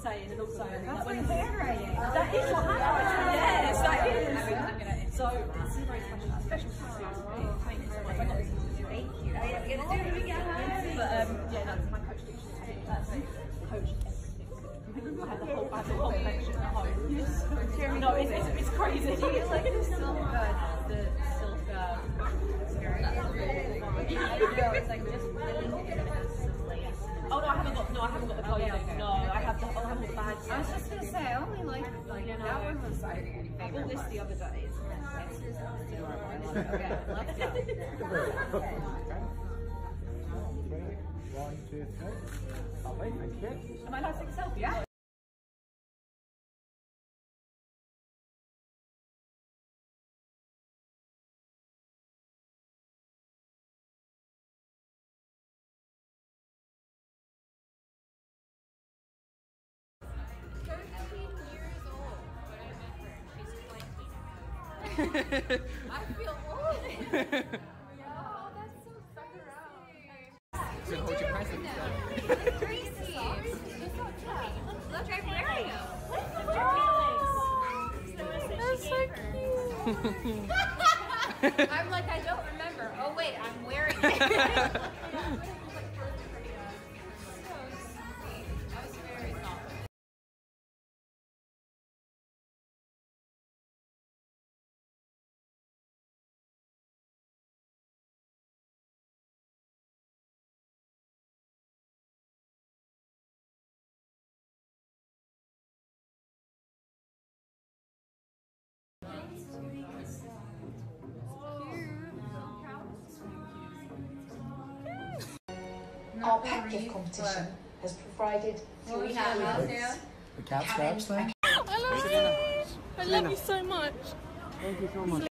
saying, and also that's like handwriting. That is what handwriting. Yes, that is. So this is a very special series. Thank you so much. I got this. Thank you. I get to do it again. But yeah, no, my coach teaches me. That's coach everything. I have the whole collection at home. No, it's crazy. Do you like the silk? The silk no, it's like just really lace. Oh no, I haven't got the clothing. Okay. No, I have the bags. I was just gonna say, I only like that one was I bought this the other day. It's adorable. I love it. Okay, let's go. One, two, three. Lovely, thank you. Am I allowed to take a selfie? Yeah. I feel old. Yeah, that's so fucking around. So hold your present. Gracie. Look, I'm wearing them. That's so cute. I'm like, I don't remember. Oh wait, I'm wearing it. So sweet. I was very thoughtful. Our pet gift competition has provided 3 foods. The cat scraps thing? I love you. I love you so much. Thank you so much.